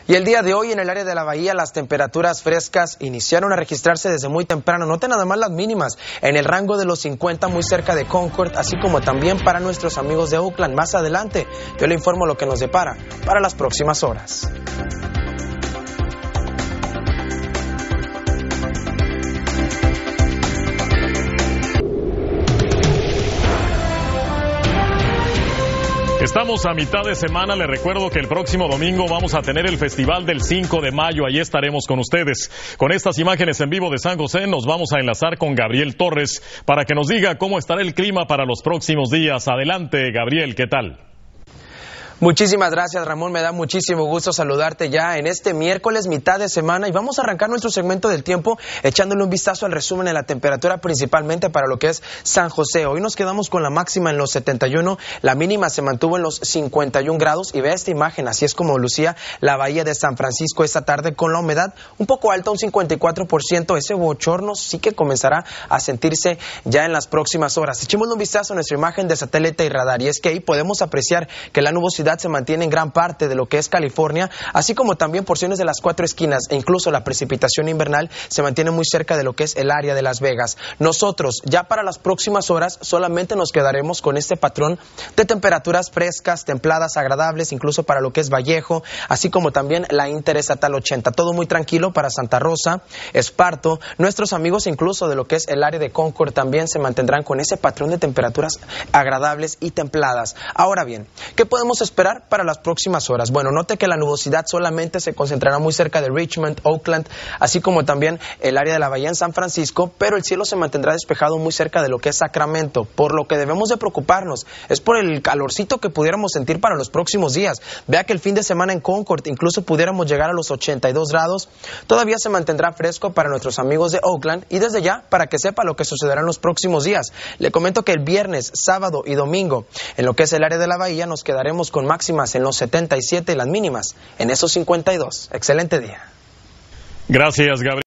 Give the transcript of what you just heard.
Y el día de hoy en el área de la bahía las temperaturas frescas iniciaron a registrarse desde muy temprano. Noten nada más las mínimas en el rango de los 50 muy cerca de Concord, así como también para nuestros amigos de Oakland. Más adelante yo le informo lo que nos depara para las próximas horas. Estamos a mitad de semana, les recuerdo que el próximo domingo vamos a tener el Festival del 5 de mayo, ahí estaremos con ustedes. Con estas imágenes en vivo de San José nos vamos a enlazar con Gabriel Torres para que nos diga cómo estará el clima para los próximos días. Adelante, Gabriel, ¿qué tal? Muchísimas gracias, Ramón, me da muchísimo gusto saludarte ya en este miércoles, mitad de semana, y vamos a arrancar nuestro segmento del tiempo echándole un vistazo al resumen de la temperatura, principalmente para lo que es San José. Hoy nos quedamos con la máxima en los 71, la mínima se mantuvo en los 51 grados, y vea esta imagen, así es como lucía la bahía de San Francisco esta tarde con la humedad un poco alta, un 54%, ese bochorno sí que comenzará a sentirse ya en las próximas horas. Echémosle un vistazo a nuestra imagen de satélite y radar, y es que ahí podemos apreciar que la nubosidad se mantiene en gran parte de lo que es California, así como también porciones de las cuatro esquinas, e incluso la precipitación invernal se mantiene muy cerca de lo que es el área de Las Vegas. Nosotros ya para las próximas horas solamente nos quedaremos con este patrón de temperaturas frescas, templadas, agradables, incluso para lo que es Vallejo, así como también la interestatal 80. Todo muy tranquilo para Santa Rosa, Esparto, nuestros amigos incluso de lo que es el área de Concord también se mantendrán con ese patrón de temperaturas agradables y templadas. Ahora bien, ¿qué podemos esperar para las próximas horas? Bueno, note que la nubosidad solamente se concentrará muy cerca de Richmond, Oakland, así como también el área de la bahía en San Francisco, pero el cielo se mantendrá despejado muy cerca de lo que es Sacramento. Por lo que debemos de preocuparnos es por el calorcito que pudiéramos sentir para los próximos días. Vea que el fin de semana en Concord incluso pudiéramos llegar a los 82 grados. Todavía se mantendrá fresco para nuestros amigos de Oakland, y desde ya, para que sepa lo que sucederá en los próximos días, le comento que el viernes, sábado y domingo, en lo que es el área de la bahía, nos quedaremos con máximas en los 77 y las mínimas en esos 52. Excelente día. Gracias, Gabriel.